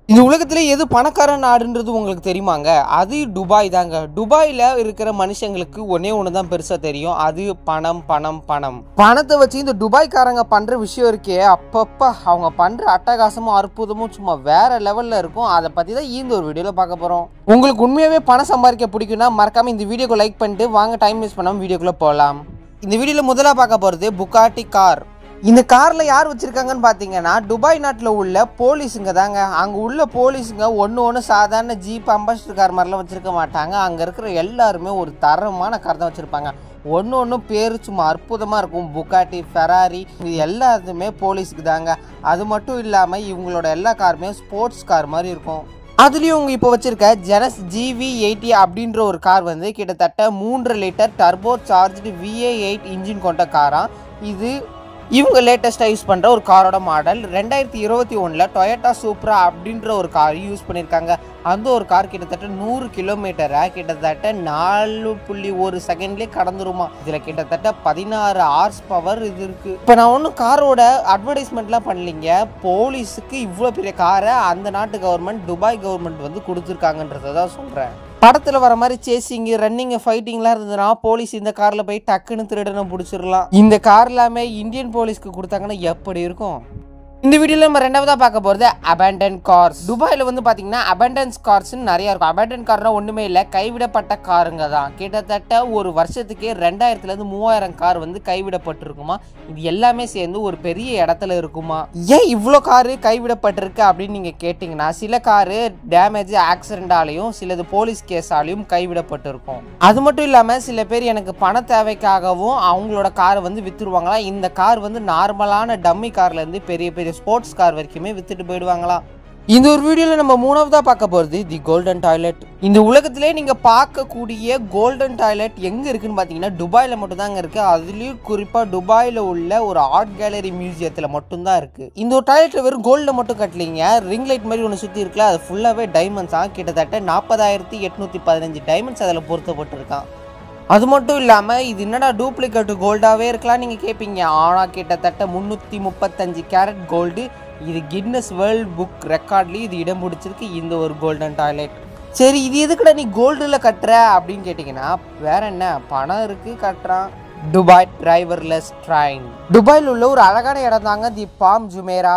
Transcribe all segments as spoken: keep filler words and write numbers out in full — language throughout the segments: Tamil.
இந்த உலகத்திலே எது பணக்கார நாடுன்றது உங்களுக்கு தெரியுமாங்க? அது துபாய் தாங்க. துபாயில் இருக்கிற மனுஷங்களுக்கு ஒன்னே ஒன்று தான் பெருசாக தெரியும். அது பணம் பணம் பணம். பணத்தை வச்சு இந்த துபாய்க்காரங்க பண்ணுற விஷயம் இருக்கே, அப்பப்போ அவங்க பண்ணுற அட்டகாசமும் அற்புதமும் சும்மா வேற லெவலில் இருக்கும். அதை பற்றி தான் இந்த ஒரு வீடியோவில் பார்க்க போகிறோம். உங்களுக்கு உண்மையாகவே பணம் சம்பாதிக்க பிடிக்குன்னா மறக்காமல் இந்த வீடியோக்கு லைக் பண்ணிட்டு வாங்க டைம் வேஸ்ட் பண்ணாமல் வீடியோக்குள்ளே போகலாம். இந்த வீடியோவில் முதலாக பார்க்க போகிறது புகாட்டி கார். இந்த காரில் யார் வச்சுருக்காங்கன்னு பார்த்தீங்கன்னா துபாய் நாட்டில் உள்ள போலீஸுங்க தாங்க. அங்கே உள்ள போலீஸுங்க ஒன்று ஒன்று சாதாரண ஜீப் அம்பாசிடர் கார் மாதிரிலாம் வச்சுருக்க மாட்டாங்க. அங்கே இருக்கிற எல்லாருமே ஒரு தரமான கார் தான் வச்சுருப்பாங்க. ஒன்று ஒன்றும் பேர் சும்மா அற்புதமாக இருக்கும். புகாட்டி, ஃபெராரி, இது எல்லாத்துமே போலீஸுக்கு தாங்க. அது மட்டும் இல்லாமல் இவங்களோட எல்லா காருமே ஸ்போர்ட்ஸ் கார் மாதிரி இருக்கும். அதுலேயும் இவங்க இப்போ வச்சுருக்க ஜெனஸ் ஜிவி எயிட்டி அப்படின்ற ஒரு கார் வந்து கிட்டத்தட்ட மூன்று litre turbo charged V eight engine கொண்ட காராக. இது இவங்க லேட்டஸ்ட்டாக யூஸ் பண்ணுற ஒரு காரோட மாடல். ரெண்டாயிரத்தி இருபத்தி ஒன்றில் டொயோட்டா சூப்ரா அப்படின்ற ஒரு கார் யூஸ் பண்ணியிருக்காங்க. அந்த ஒரு கார் கிட்டத்தட்ட நூறு கிலோமீட்டரை கிட்டத்தட்ட நாலு புள்ளி ஒரு செகண்ட்லேயே கடந்துருமா. இதில் கிட்டத்தட்ட பதினாறு ஹார்ஸ் பவர் இது இருக்குது. இப்போ நான் ஒன்றும் காரோட அட்வர்டைஸ்மெண்ட்லாம் பண்ணலிங்க. போலீஸுக்கு இவ்வளோ பெரிய காரை அந்த நாட்டு கவர்மெண்ட், துபாய் கவர்மெண்ட் வந்து கொடுத்துருக்காங்கன்றதை தான் சொல்கிறேன். படத்தில் வர மாதிரி சேசிங்கு, ரன்னிங்கு, ஃபைட்டிங்லாம் இருந்ததுன்னா போலீஸ் இந்த காரில் போய் டக்குன்னு திருடனை பிடிச்சிடலாம். இந்த கார் எல்லாமே இந்தியன் போலீஸ்க்கு கொடுத்தாங்கன்னா எப்படி இருக்கும்? இந்த வீடியோவில் நம்ம ரெண்டாவதாக பார்க்க போகிறது அபேண்டன் கார்ஸ். துபாயில் வந்து பார்த்தீங்கன்னா அபேண்டன்ஸ் கார்ஸ்ன்னு நிறையா இருக்கும். அபேண்டன் கார்னால் ஒன்றுமே இல்லை, கைவிடப்பட்ட காருங்க தான். கிட்டத்தட்ட ஒரு வருஷத்துக்கே ரெண்டாயிரத்துலேருந்து மூவாயிரம் கார் வந்து கைவிடப்பட்டிருக்குமா. இது எல்லாமே சேர்ந்து ஒரு பெரிய இடத்துல இருக்குமா. ஏன் இவ்வளோ காரு கைவிடப்பட்டிருக்கு அப்படின்னு நீங்கள் கேட்டிங்கன்னா, சில காரு டேமேஜ் ஆக்சிடென்டாலையும் சிலது போலீஸ் கேஸாலையும் கைவிடப்பட்டிருக்கும். அது மட்டும் இல்லாமல் சில பேர் எனக்கு பண தேவைக்காகவும் அவங்களோட காரை வந்து விற்றுருவாங்களா. இந்த கார் வந்து நார்மலான டம்மி கார்லேருந்து பெரிய பெரிய ஸ்போர்ட்ஸ் கார் வரைக்குமே வித்துட்டு போயிடுவாங்களா. இந்த ஒரு வீடியோவில் நம்ம மூணாவதாக பார்க்க போகிறது தி கோல்டன் டாய்லெட். இந்த உலகத்திலே நீங்கள் பார்க்கக்கூடிய கோல்டன் டாய்லெட் எங்கே இருக்குன்னு பார்த்தீங்கன்னா துபாயில் மட்டும்தாங்க இருக்குது. அதுலேயும் குறிப்பாக துபாயில் உள்ள ஒரு ஆர்ட் கேலரி மியூசியத்தில் மட்டும்தான் இருக்குது. இந்த ஒரு டாய்லெட்டில் வெறும் கோல்டில் மட்டும் கட்டலிங்க, ரிங் லைட் மாதிரி ஒன்று சுற்றி இருக்குல்ல, அது ஃபுல்லாகவே டைமண்ட்ஸாக. கிட்டத்தட்ட நாற்பதாயிரத்தி எட்நூற்றி பதினஞ்சு டைமண்ட்ஸ் அதில் பொருத்தப்பட்டிருக்கான். அது மட்டும் இல்லாமல் இது என்னடா டூப்ளிகேட் கோல்டாகவே இருக்கலாம் நீங்கள் கேட்பீங்க. ஆனால் கிட்டத்தட்ட முந்நூற்றி முப்பத்தஞ்சு கேரட் கோல்டு. இது கின்னஸ் வேர்ல்ட் புக் ரெக்கார்ட்லேயும் இது இடம் பிடிச்சிருக்கு, இந்த ஒரு கோல்டன் டாய்லெட். சரி, இது எதுக்குடா நீ கோல்டில் கட்டுற அப்படின்னு கேட்டிங்கன்னா, வேற என்ன, பணம் இருக்குது கட்டுறான். Dubai driverless train. துபாயில் உள்ள ஒரு அழகான இடம் தாங்க தி பாம் ஜுமேரா.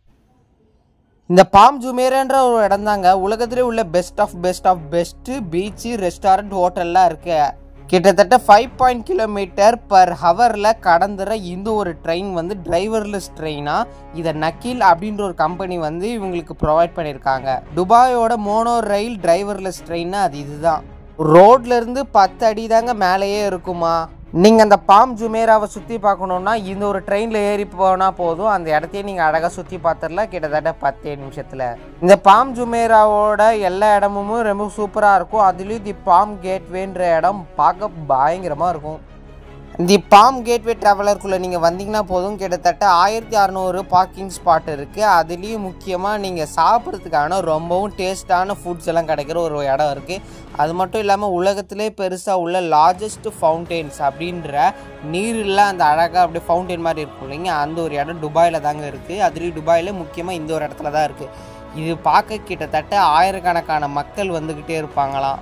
இந்த பாம் ஜுமேரான்ற ஒரு இடம் தாங்க உலகத்திலே உள்ள best of best of best beach, restaurant, ஹோட்டல்லாம் இருக்கு. கிட்டத்தட்ட ஃபைவ் பாயிண்ட் கிலோமீட்டர் பர் ஹவரில் கடந்துற இந்த ஒரு ட்ரெயின் வந்து டிரைவர்லெஸ் ட்ரெயினாக. இதை நக்கீல் அப்படின்ற ஒரு கம்பெனி வந்து இவங்களுக்கு ப்ரொவைட் பண்ணியிருக்காங்க. துபாயோட மோனோ ரயில் டிரைவர்லெஸ் ட்ரெயின்னா அது இதுதான். ரோட்லேருந்து பத்து அடி தாங்க மேலேயே இருக்குமா. நீங்கள் அந்த பாம் ஜுமேராவை சுற்றி பார்க்கணுன்னா இந்த ஒரு ட்ரெயினில் ஏறி போனால் போதும், அந்த இடத்தையே நீங்கள் அழகாக சுற்றி பார்த்துடலாம் கிட்டத்தட்ட பத்தே நிமிஷத்தில். இந்த பாம் ஜுமேராவோட எல்லா இடமும் ரொம்ப சூப்பராக இருக்கும். அதுலேயும் தி பாம் கேட்வேன்ற இடம் பார்க்க பயங்கரமாக இருக்கும். தி பாம் கேட்வே ட்ராவலருக்குள்ளே நீங்கள் வந்தீங்கன்னா போதும், கிட்டத்தட்ட ஆயிரத்தி அறநூறு பார்க்கிங் ஸ்பாட் இருக்குது. அதுலேயும் முக்கியமாக நீங்கள் சாப்பிட்றதுக்கான ரொம்பவும் டேஸ்டான ஃபுட்ஸ் எல்லாம் கிடைக்கிற ஒரு இடம் இருக்குது. அது மட்டும் இல்லாமல் உலகத்திலே பெருசாக உள்ள லார்ஜஸ்ட் ஃபவுண்டெயின்ஸ் அப்படின்ற நீரில் அந்த அழகாக அப்படியே ஃபவுண்டெயின் மாதிரி இருக்கும் இல்லைங்க, அந்த ஒரு இடம் துபாயில் தாங்க இருக்குது. அதுலேயும் துபாயில் முக்கியமாக இந்த ஒரு இடத்துல தான் இருக்குது. இது பார்க்க கிட்டத்தட்ட ஆயிரக்கணக்கான மக்கள் வந்துக்கிட்டே இருப்பாங்களாம்.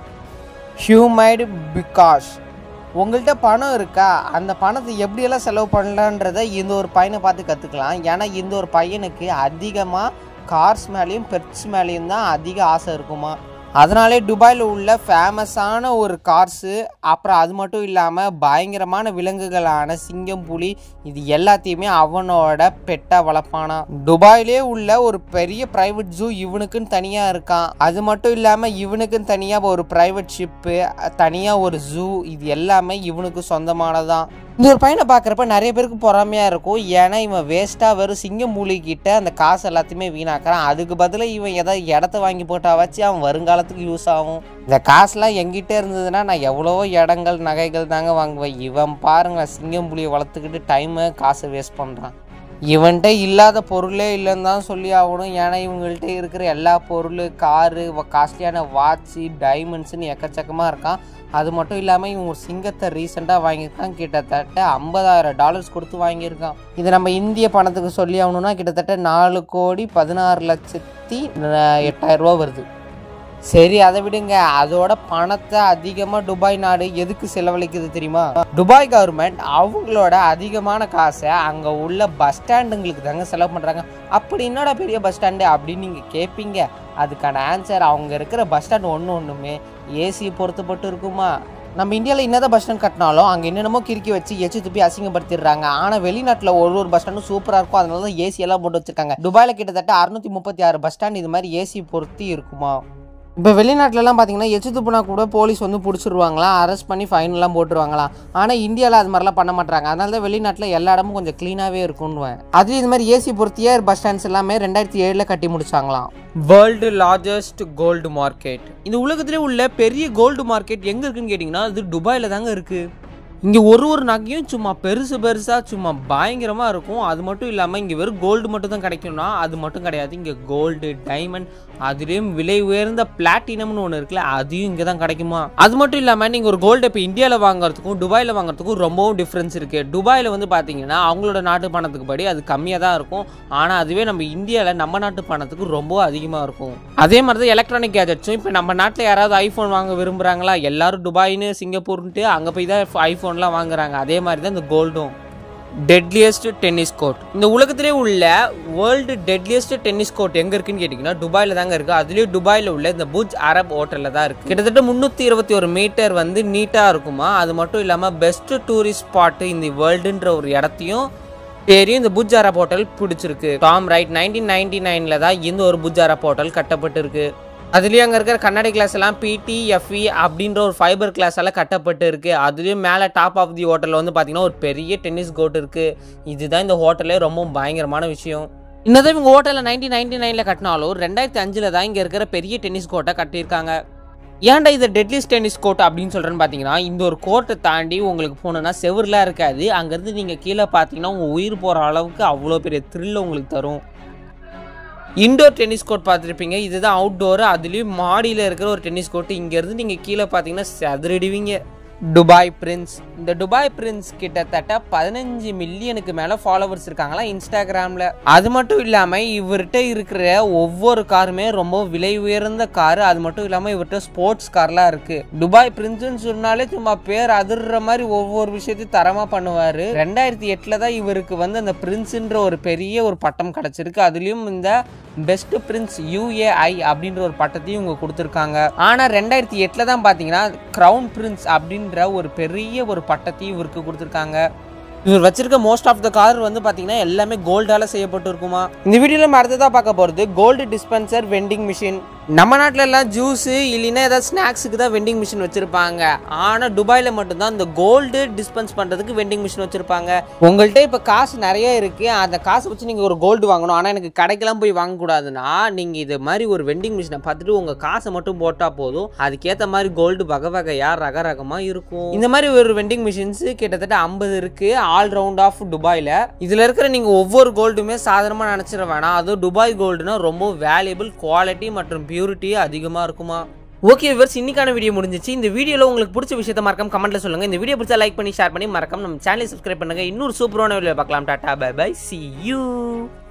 ஹியூமைடு பிகாஸ் உங்கள்கிட்ட பணம் இருக்கா, அந்த பணத்தை எப்படியெல்லாம் செலவு பண்ணலான்றதை இந்த ஒரு பையனை பார்த்து கற்றுக்கலாம். ஏன்னா இந்த ஒரு பையனுக்கு அதிகமாக கார்ஸ் மேலேயும் பெட்ஸ் மேலேயும் தான் அதிக ஆசை இருக்குமா. அதனாலே துபாயில் உள்ள ஃபேமஸான ஒரு கார்ஸு, அப்புறம் அது மட்டும் இல்லாமல் பயங்கரமான விலங்குகளான சிங்கம், புலி, இது எல்லாத்தையுமே அவனோட பெட்டாக வளர்ப்பானா. துபாயிலே உள்ள ஒரு பெரிய ப்ரைவேட் ஜூ இவனுக்குன்னு தனியாக இருக்கான். அது மட்டும் இல்லாமல் இவனுக்குன்னு தனியாக ஒரு ப்ரைவேட் ஷிப்பு, தனியாக ஒரு ஜூ, இது எல்லாமே இவனுக்கு சொந்தமானதான். இந்த ஒரு பையனை பார்க்குறப்ப நிறைய பேருக்கு பொறாமையாக இருக்கும். ஏன்னா இவன் வேஸ்ட்டாக வெறும் சிங்கம் மூலிகிட்ட அந்த காசு எல்லாத்தையுமே வீணாக்குறான். அதுக்கு பதிலாக இவன் ஏதாவது இடத்த வாங்கி போட்டா வச்சு அவன் வருங்காலத்துக்கு யூஸ் ஆகும். இந்த காசுலாம் எங்கிட்டே இருந்ததுன்னா நான் எவ்வளவோ இடங்கள், நகைகள் தாங்க வாங்குவேன். இவன் பாருங்க, சிங்கம் புலியை வளர்த்துக்கிட்டு டைமை காசை வேஸ்ட் பண்ணுறான். இவன்கிட்ட இல்லாத பொருளே இல்லைன்னு தான் சொல்லி ஆகணும். ஏன்னா இவங்கள்ட்ட இருக்கிற எல்லா பொருள், காரு, காஸ்ட்லியான வாட்சு, டைமண்ட்ஸுன்னு எக்கச்சக்கமாக இருக்கான். அது மட்டும் இல்லாமல் இவன் ஒரு சிங்கத்தை ரீசெண்டாக வாங்கியிருக்கான், கிட்டத்தட்ட ஐம்பதாயிரம் டாலர்ஸ் கொடுத்து வாங்கியிருக்கான். இது நம்ம இந்திய பணத்துக்கு சொல்லி ஆகணும்னா கிட்டத்தட்ட நாலு கோடி பதினாறு லட்சத்தி எட்டாயிரம் ரூபா வருது. சரி, அதை விடுங்க. அதோட பணத்தை அதிகமாக துபாய் நாடு எதுக்கு செலவழிக்குது தெரியுமா? துபாய் கவர்மெண்ட் அவங்களோட அதிகமான காசை அங்கே உள்ள பஸ் ஸ்டாண்டுங்களுக்கு தாங்க செலவு பண்ணுறாங்க. அப்படி என்னடா பெரிய பஸ் ஸ்டாண்டு அப்படின்னு நீங்கள் கேட்பீங்க. அதுக்கான ஆன்சர், அவங்க இருக்கிற பஸ் ஸ்டாண்ட் ஒன்று ஒன்றுமே ஏசி பொறுத்துப்பட்டு இருக்குமா. நம்ம இந்தியாவில் என்னதான் பஸ் ஸ்டாண்ட் கட்டினாலும் அங்கே என்னென்னமோ கிறுக்கி வச்சு எச்சு துப்பி அசிங்கப்படுத்திடுறாங்க. ஆனால் வெளிநாட்டில் ஒரு ஒரு பஸ் ஸ்டாண்டும் சூப்பராக இருக்கும். அதனால தான் ஏசி எல்லாம் போட்டு வச்சுருக்காங்க. துபாயில் கிட்டத்தட்ட அறுநூற்றி முப்பத்தி ஆறு பஸ் ஸ்டாண்ட் இது மாதிரி ஏசி பொருத்தி இருக்குமா. இப்போ வெளிநாட்டிலலாம் பார்த்தீங்கன்னா எச்சு துப்புனா கூட போலீஸ் வந்து பிடிச்சிருவாங்களாம், அரெஸ்ட் பண்ணி ஃபைன்லாம் போட்டுருவாங்களாம். ஆனால் இந்தியாவில் அது மாதிரிலாம் பண்ண மாட்டாங்க. அதனால தான் வெளிநாட்டில் எல்லா இடமும் கொஞ்சம் க்ளீனாகவே இருக்குன்னுவேன். அதுவும் இது மாதிரி ஏசி பொறுத்தியே பஸ் ஸ்டாண்ட்ஸ் எல்லாமே ரெண்டாயிரத்தி ஏழில் கட்டி முடிச்சாங்களாம். வேர்ல்டு லார்ஜஸ்ட் கோல்டு மார்க்கெட், இந்த உலகத்திலே உள்ள பெரிய கோல்டு மார்க்கெட் எங்கே இருக்குன்னு கேட்டிங்கன்னா அது துபாயில் தாங்க இருக்குது. இங்கே ஒரு ஒரு நகையும் சும்மா பெருசு பெருசாக சும்மா பயங்கரமாக இருக்கும். அது மட்டும் இல்லாமல் இங்கே வெறும் கோல்டு மட்டும் தான் கிடைக்கும்னா அது மட்டும் கிடையாது. இங்கே கோல்டு, டைமண்ட், அதுலேயும் விலை உயர்ந்த பிளாட்டினம்னு ஒன்று இருக்குல்ல, அதையும் இங்கே தான் கிடைக்குமா. அது மட்டும் இல்லாமல் நீங்கள் ஒரு கோல்டு இப்போ இந்தியாவில் வாங்குறதுக்கும் துபாயில் வாங்குறதுக்கும் ரொம்பவும் டிஃப்ரென்ஸ் இருக்குது. துபாயில் வந்து பார்த்தீங்கன்னா அவங்களோட நாட்டு பணத்துக்கு படி அது கம்மியாக தான் இருக்கும். ஆனால் அதுவே நம்ம இந்தியாவில் நம்ம நாட்டு பணத்துக்கு ரொம்ப அதிகமாக இருக்கும். அதே மாதிரி தான் எலக்ட்ரானிக் கேஜெட்ஸும். இப்போ நம்ம நாட்டில் யாராவது ஐஃபோன் வாங்க விரும்புகிறாங்களா, எல்லாரும் துபாயின்னு சிங்கப்பூர்ன்ட்டு அங்கே போய் தான் ஐஃபோன் வாங்குறாங்க. அதே மாதிரி தான் இந்த கோல்டும். டெட்லியஸ்ட் டென்னிஸ் கோர்ட், இந்த உலகத்திலே உள்ள வேர்ல்டு டெட்லியஸ்ட் டென்னிஸ் கோர்ட் எங்க இருக்குன்னு கேட்டீங்கன்னா துபாயில தாங்க இருக்கு. அதுலயும் துபாயில உள்ள இந்த புஜ் அரப் ஹோட்டல்ல தான் இருக்கு. கிட்டத்தட்ட முன்னூத்தி இருபத்தி ஒரு மீட்டர் வந்து நீட்டா இருக்குமா. அது மட்டும் இல்லாம பெஸ்ட் டூரிஸ்ட் ஸ்பாட் இந்த வேர்ல்டுன்ற ஒரு இடத்தையும் பேரையும் இந்த புஜ் அரப் ஹோட்டல் பிடிச்சிருக்கு. டாம் ரைட் நைன்டீன் நைன்டி நைன்ல தான் இந்த ஒரு புஜ் அரப் ஹோட்டல் கட்டப்பட்டு இருக்கு. அதுலேயும் அங்கே இருக்கிற கண்ணாடி கிளாஸ் எல்லாம் பிடி எஃப்இ அப்படின்ற ஒரு ஃபைபர் கிளாஸ் எல்லாம் கட்டப்பட்டு இருக்குது. அதுலேயும் மேலே டாப் ஆஃப் தி ஹோட்டலில் வந்து பார்த்தீங்கன்னா ஒரு பெரிய டென்னிஸ் கோர்ட் இருக்குது. இதுதான் இந்த ஹோட்டலே ரொம்ப பயங்கரமான விஷயம். இன்னதான் இவங்க ஹோட்டலில் நைன்டீன் நைன்டி நைனில் கட்டினாலும் ரெண்டாயிரத்தி அஞ்சில் தான் இங்கே இருக்கிற பெரிய டென்னிஸ் கோர்ட்டை கட்டியிருக்காங்க. ஏன்டா இது டெட்லிஸ்ட் டென்னிஸ் கோர்ட் அப்படின்னு சொல்கிறேன்னு பார்த்தீங்கன்னா இந்த ஒரு கோர்ட்டை தாண்டி உங்களுக்கு போனோன்னா செவர்லாம் இருக்காது. அங்கேருந்து நீங்கள் கீழே பார்த்தீங்கன்னா உங்கள் உயிர் போகிற அளவுக்கு அவ்வளோ பெரிய த்ரில் உங்களுக்கு தரும். இன்டோர் டென்னிஸ் கோர்ட் பார்த்துருப்பீங்க, இதுதான் அவுட்டோர். அதுலேயும் மாடியில் இருக்கிற ஒரு டென்னிஸ் கோர்ட். இங்கேருந்து நீங்கள் கீழே பார்த்தீங்கன்னா சதுரடிவீங்க. துபாய் பிரின்ஸ், இந்த துபாய் பிரின்ஸ் கிட்டத்தட்ட பதினஞ்சு மில்லியனுக்கு மேலே ஃபாலோவர்ஸ் இருக்காங்களா இன்ஸ்டாகிராமில். அது மட்டும் இல்லாமல் இவர்கிட்ட இருக்கிற ஒவ்வொரு காருமே ரொம்ப விலை உயர்ந்த காரு. அது மட்டும் இல்லாமல் இவர்கிட்ட ஸ்போர்ட்ஸ் கார்லாம் இருக்குது. துபாய் பிரின்ஸ்ன்னு சொன்னாலே சும்மா பேர் அதிர்ற மாதிரி ஒவ்வொரு விஷயத்தையும் தரமாக பண்ணுவார். ரெண்டாயிரத்தி எட்டில் தான் இவருக்கு வந்து அந்த பிரின்ஸுன்ற ஒரு பெரிய ஒரு பட்டம் கிடச்சிருக்கு. அதுலேயும் இந்த பெஸ்ட் பிரின்ஸ் யூஏஐ அப்படின்ற ஒரு பட்டத்தையும் இவங்க கொடுத்துருக்காங்க. ஆனால் ரெண்டாயிரத்தி எட்டில் தான் பார்த்தீங்கன்னா கிரவுன் பிரின்ஸ் அப்படின்ற ஒரு பெரிய ஒரு பட்டத்தையும் இவருக்கு கொடுத்துருக்காங்க. இவர் வச்சிருக்க மோஸ்ட் ஆஃப் த கார் வந்து பார்த்தீங்கன்னா எல்லாமே கோல்டால செய்யப்பட்டு இருக்குமா. இந்த வீடியோவில் நம்ம அடுத்ததாக பார்க்க போகிறது கோல்டு டிஸ்பென்சர் வெண்டிங் மிஷின். நம்ம நாட்டில் எல்லாம் ஜூஸு இல்லைன்னா ஏதாவது ஸ்நாக்ஸுக்கு தான் வெண்டிங் மிஷின் வச்சுருப்பாங்க. ஆனால் துபாயில் மட்டும்தான் இந்த கோல்டு டிஸ்பென்ஸ் பண்ணுறதுக்கு வெண்டிங் மிஷின் வச்சுருப்பாங்க. உங்கள்கிட்ட இப்போ காசு நிறைய இருக்குது, அந்த காசை வச்சு நீங்கள் ஒரு கோல்டு வாங்கணும். ஆனால் எனக்கு கடைக்கெல்லாம் போய் வாங்கக்கூடாதுன்னா நீங்கள் இது மாதிரி ஒரு வெண்டிங் மிஷினை பார்த்துட்டு உங்கள் காசை மட்டும் போட்டால் போதும். அதுக்கேற்ற மாதிரி கோல்டு வகை வகையாக ரக ரகமாக இருக்கும். இந்த மாதிரி ஒரு வெண்டிங் மிஷின்ஸு கிட்டத்தட்ட ஐம்பது இருக்குது ஆல் ரவுண்ட் ஆஃப் துபாயில். இதில் இருக்கிற நீங்கள் ஒவ்வொரு கோல்டுமே சாதாரணமாக நினச்சிட வேணாம். அதுவும் துபாய் கோல்டுனா ரொம்ப வேல்யூபிள், குவாலிட்டி மற்றும் பியூரிட்டி அதிகமாக இருக்குமா. ஓகே வியூவர்ஸ், இன்னைக்கான வீடியோ முடிஞ்சிச்சு. இந்த வீடியோவில் உங்களுக்கு பிடிச்ச விஷயத்தை மறக்காம கமெண்ட்ல சொல்லுங்கள். இந்த வீடியோ பிடிச்சா லைக் பண்ணி ஷேர் பண்ணி மறக்காம நம்ம சேனலை சப்ஸ்கிரைப் பண்ணுங்கள். இன்னொரு சூப்பரான வீடியோ பார்க்கலாம். Tata bye bye, see you.